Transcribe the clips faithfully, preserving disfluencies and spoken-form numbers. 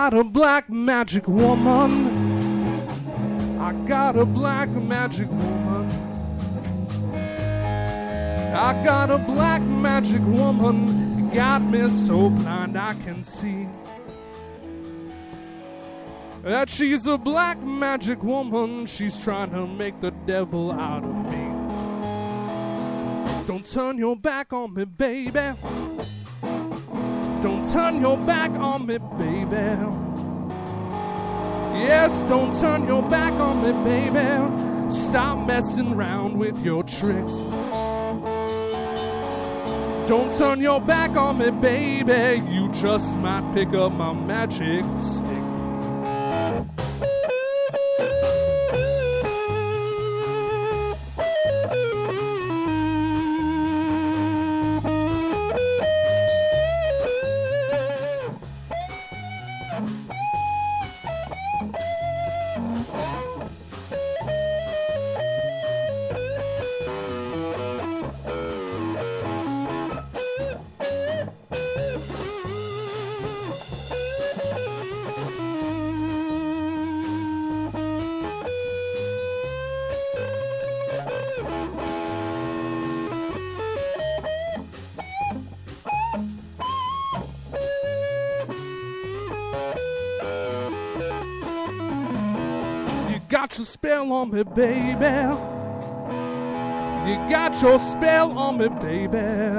got a black magic woman. I got a black magic woman. I got a black magic woman. Got me so blind I can see that she's a black magic woman. She's trying to make the devil out of me. Don't turn your back on me, baby. Don't turn your back on me, baby. Yes, don't turn your back on me, baby. Stop messing around with your tricks. Don't turn your back on me, baby. You just might pick up my magic stick. Got your spell on me, baby. You got your spell on me, baby.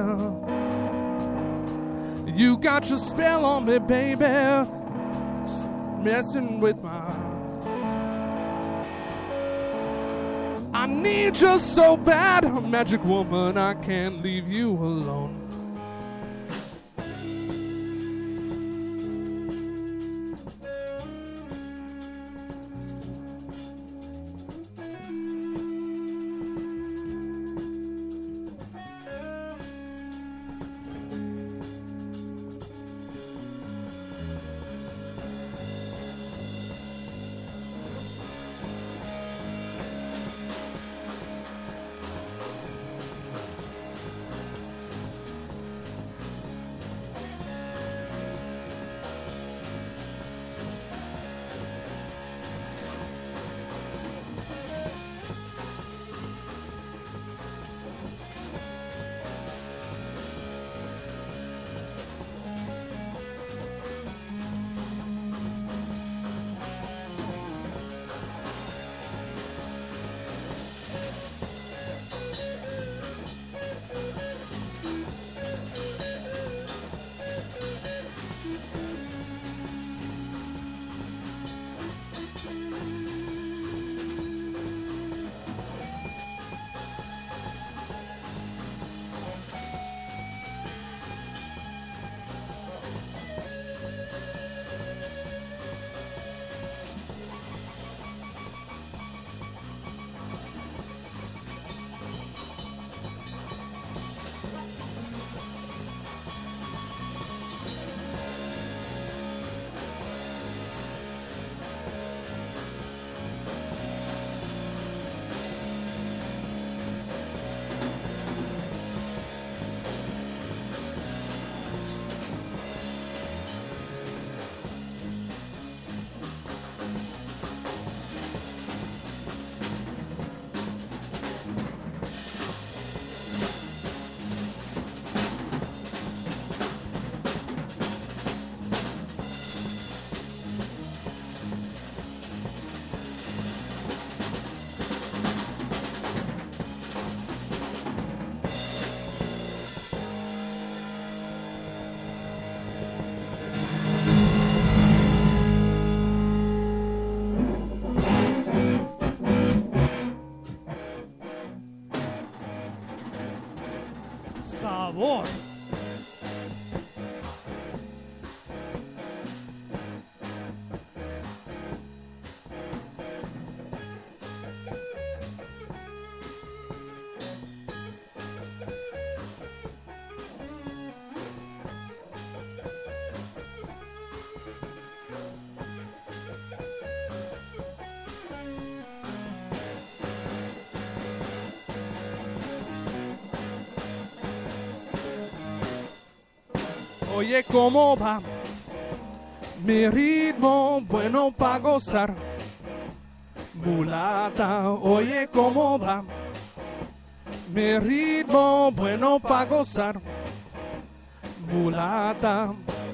You got your spell on me, baby. Messing with my... I need you so bad, magic woman. I can't leave you alone. Sabor. Oye, ¿cómo va? mi ritmo bueno pa' gozar. Mulata, oye cómo va, mi ritmo bueno pa' gozar. Mulata.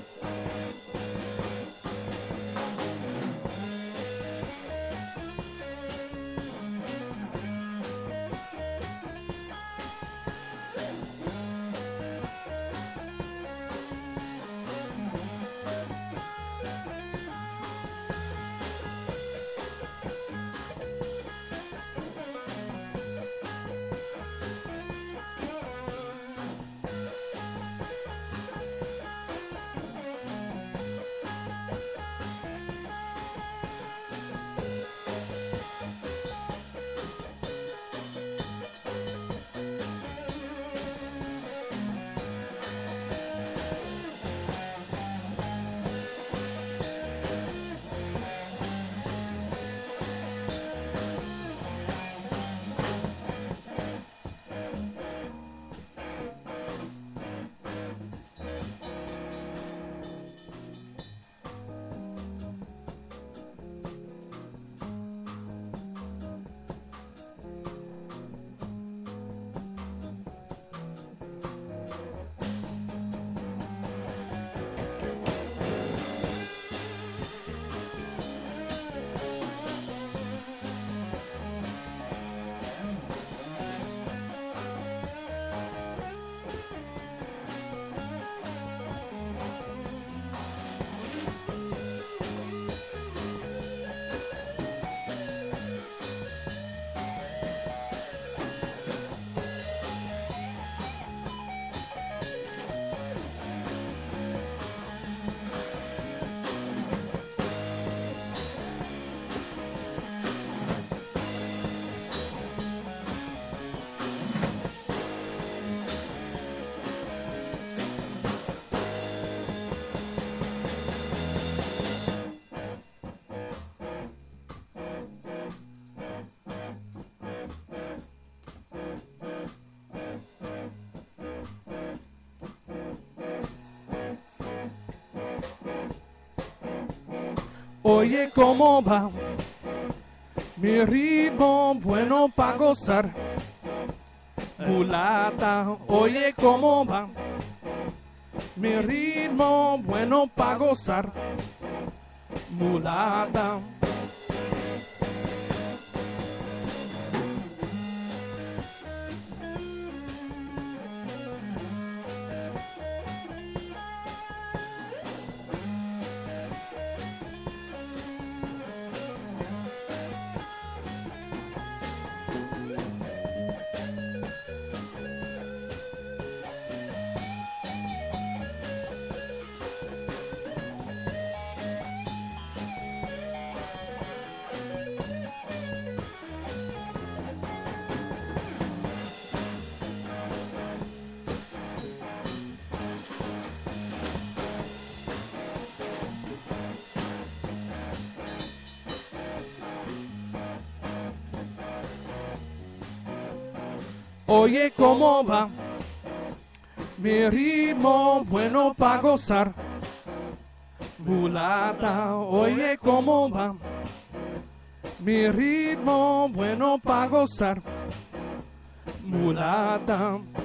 Oye cómo va, mi ritmo bueno pa' gozar. Mulata, oye cómo va, mi ritmo bueno pa' gozar. Mulata. Oye cómo va, mi ritmo bueno pa' gozar. Mulata, oye cómo va, mi ritmo bueno pa' gozar. Mulata.